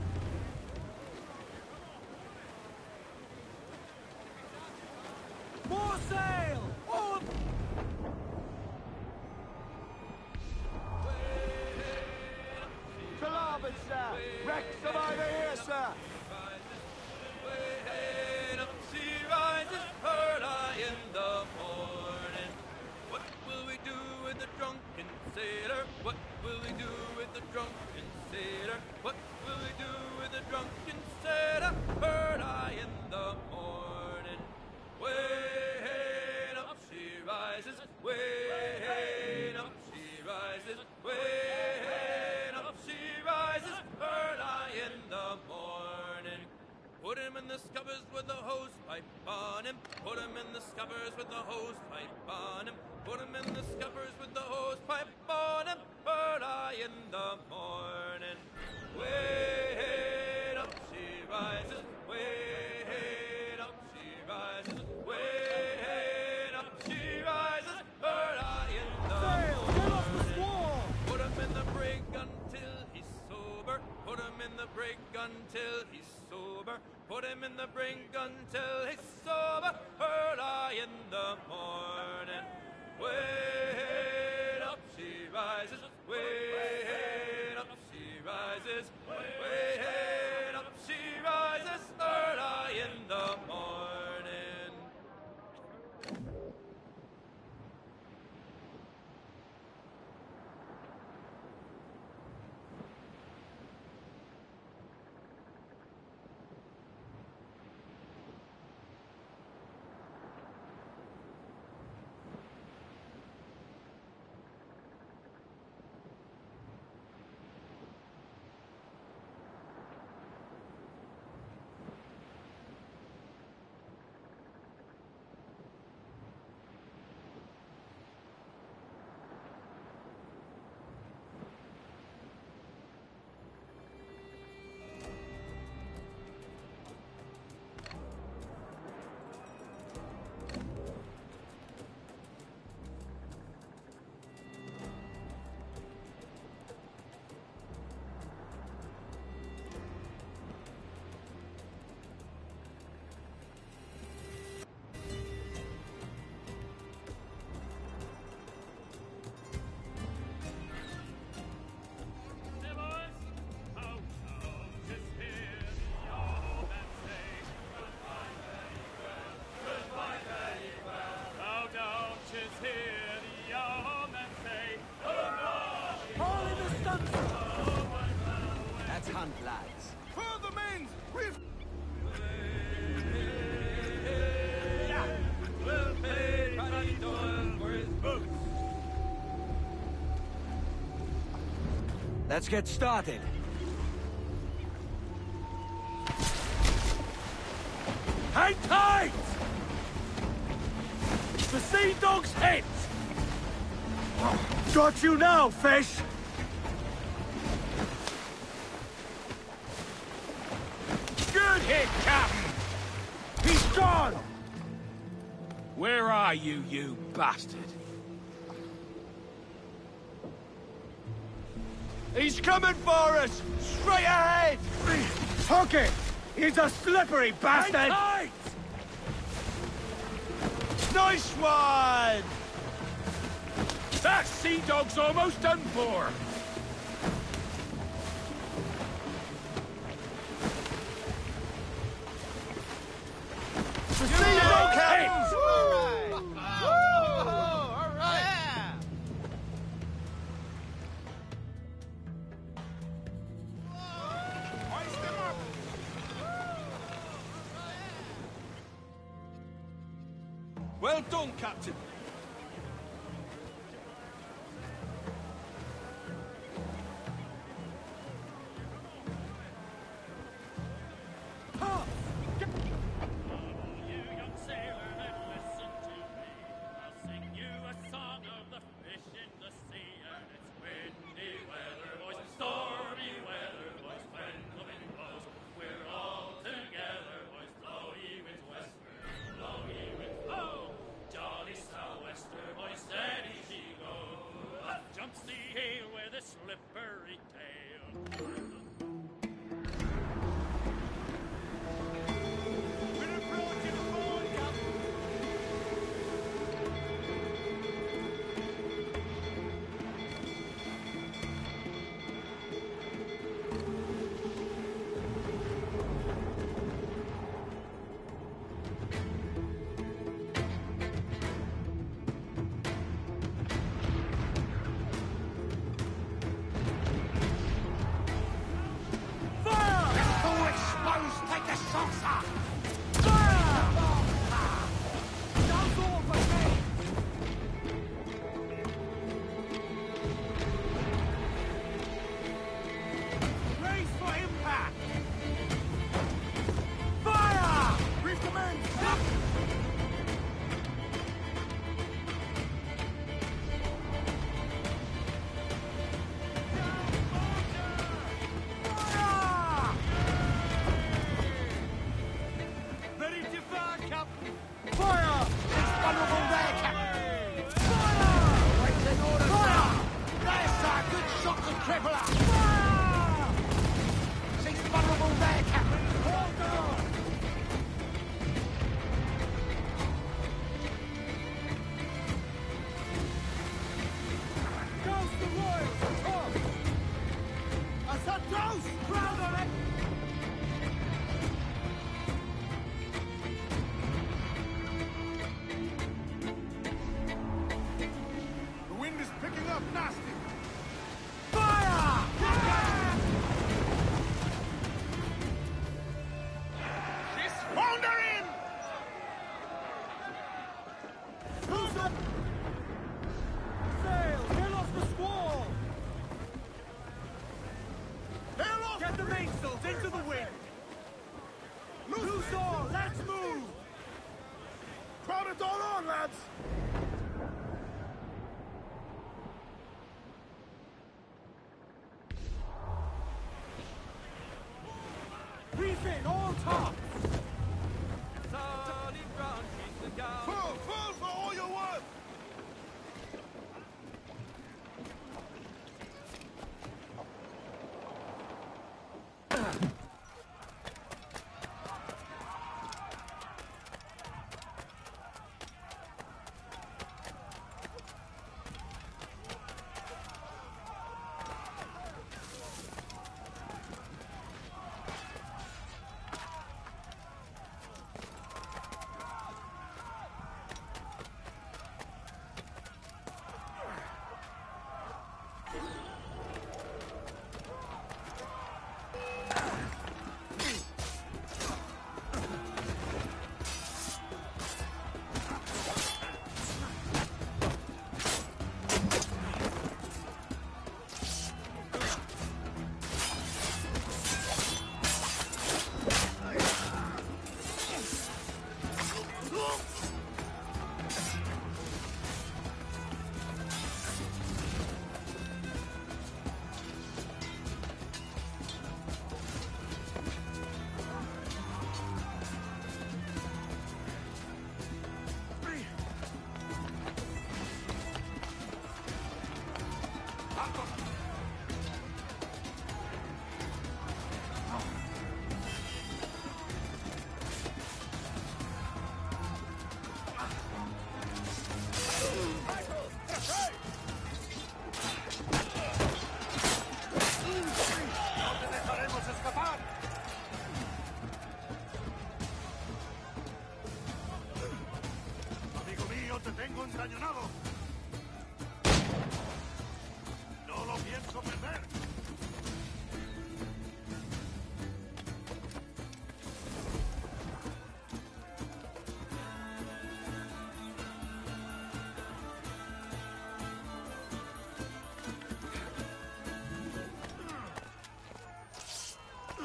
More sail! All... To larboard, sir! Wreck survivor here, sir! Way up, she rises early in the morning. What will we do with the drunken sailor? What will we do with the drunken sailor? What will we do with the drunken sailor? Early in the morning. Way up, she rises. Way up, she rises. Way up, she rises early in the morning. Put him in the scuppers with the hose pipe on him. Put him in the scuppers with the hose pipe on him. Put him in the scuppers with the hose pipe on him. Early in the morning. Way up she rises. Way up she rises. Way up she rises. Early in the morning. Put him in the brig until he's sober. Put him in the brig until he's sober. Put him in the brig until he's sober. Early in the morning. Way up she rises. Way up she rises. Way up she rises. Early in the morning. hand, lads. Further men! We've... We'll pay Paddy Doyle for his boots. Let's get started. Hang tight! The Sea Dog's hit! Got you now, fish! Good hit, Captain! He's gone! Where are you, you bastard? He's coming for us! Straight ahead! Hook it! He's a slippery bastard! Hang tight! Nice one! That Sea Dog's almost done for! The Sea Dog hits! Well done, Captain. Slippery tail. Refit, all top! Solid ground, keep the down. Full for all your work!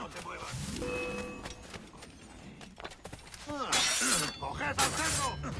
te muevas. ¡Coged al centro!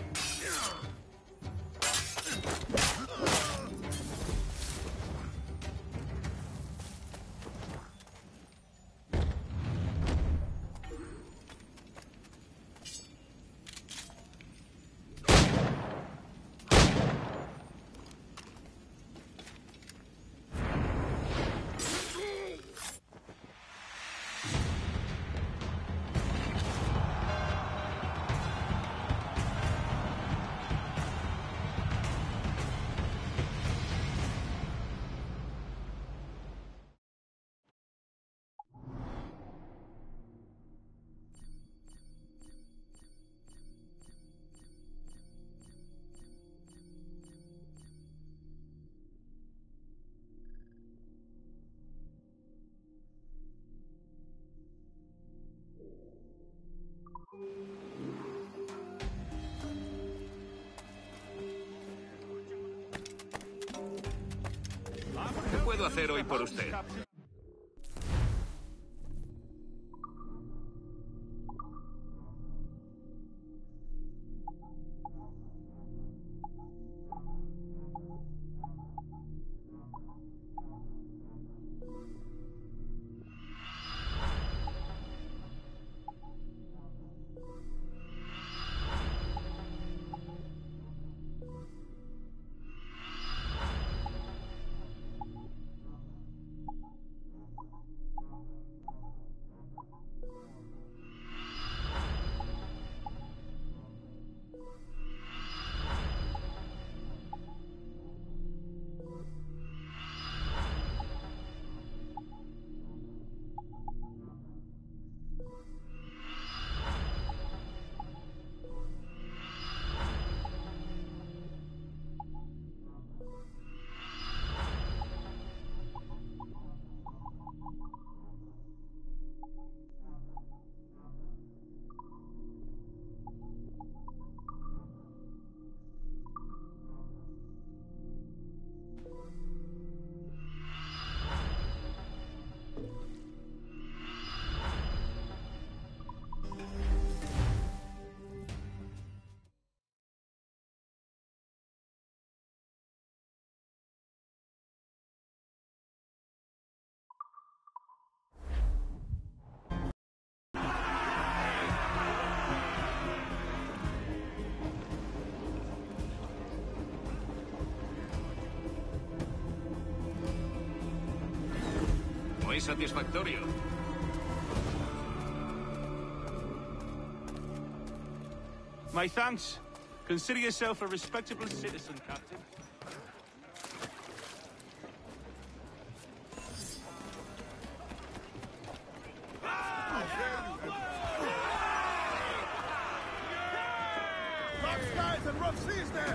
¿Qué puedo hacer hoy por usted? Muy satisfactorio. My thanks. Consider yourself a respectable citizen, Captain. Rough skies and rough seas there!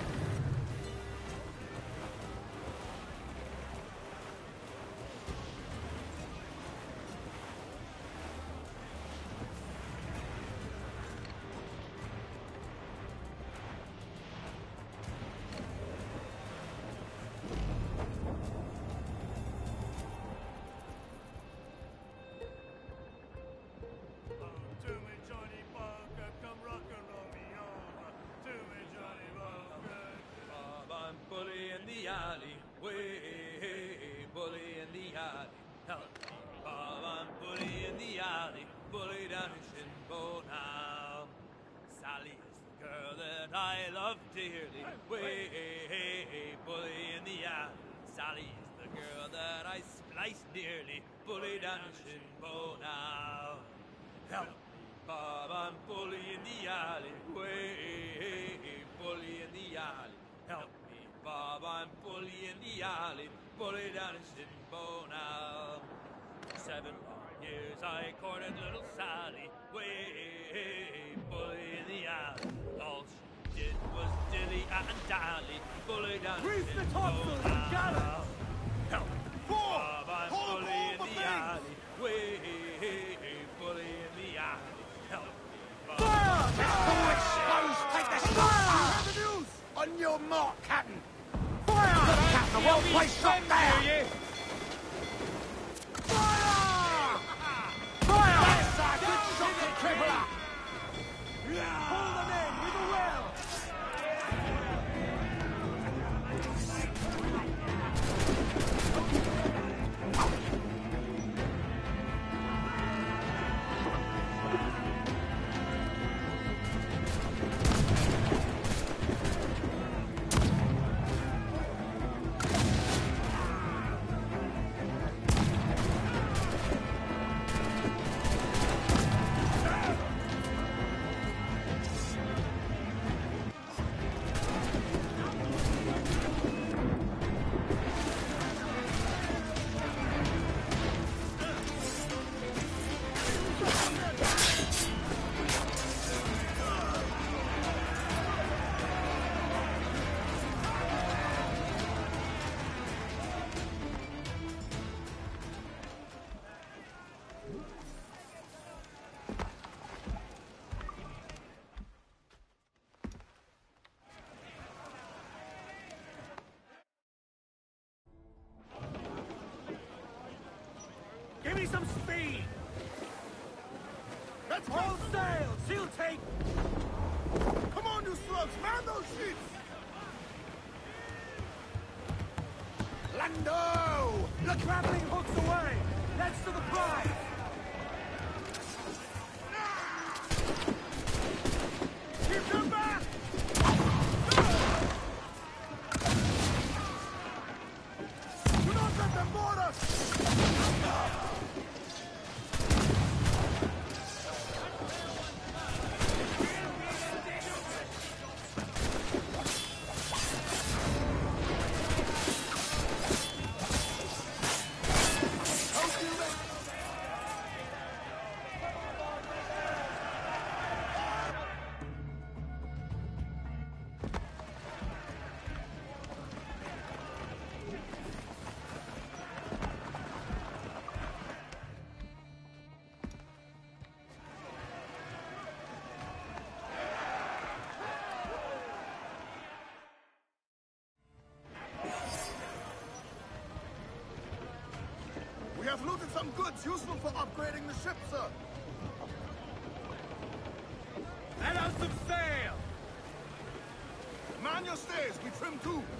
I love dearly. Way, bully in the alley. Sally is the girl that I spliced nearly. Bully down a shin bone now. Help me, Bob, I'm bully in the alley. Way, bully in the alley. Help me, Bob, I'm bully in the alley. Bully down a shin bone now. 7 long years I courted little Sally. Way, bully in the alley. All she did was dilly and dally. Bully down Grease his the topsails and gallants! Help me, Bob, I'm bully in the alley. Way, bully in the alley. Help me, Bob. Fire! All exposed! Take the shot! On your mark, Captain! Fire! Look, Captain, the whole place shot down! Fire! me some speed! Let's go! All sails! He'll take... Come on, you slugs! Man those ships! Lando! The grappling hook's away! That's to the prize! Keep them back! Do not let them board us! We have looted some goods useful for upgrading the ship, sir. Let out some sail! Man your stays, we trim too.